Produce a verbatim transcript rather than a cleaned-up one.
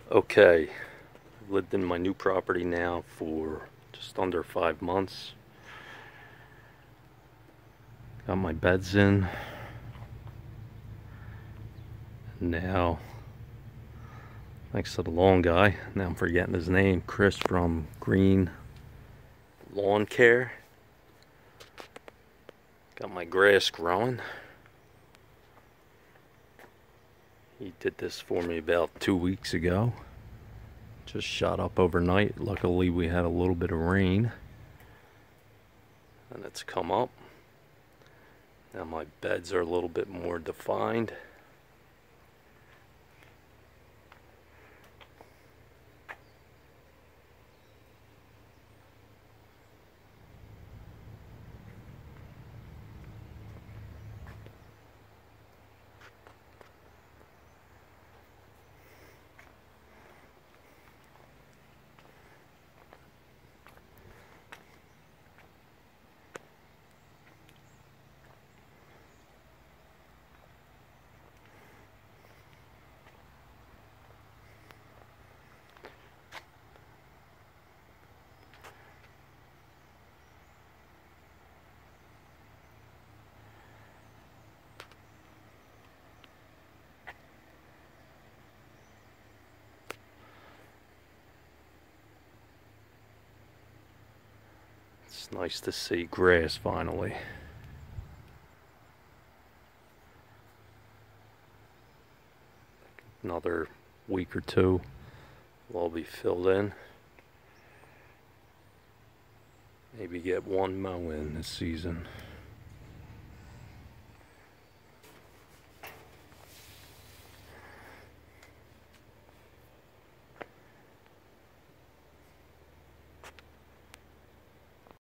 Okay, I've lived in my new property now for just under five months. Got my beds in. Now, thanks to the lawn guy, now I'm forgetting his name, Chris from Green Lawn Care. Got my grass growing. He did this for me about two weeks ago. Just shot up overnight. Luckily we had a little bit of rain. And it's come up. Now my beds are a little bit more defined. It's nice to see grass finally. Another week or two will all be filled in. Maybe get one mow in this season.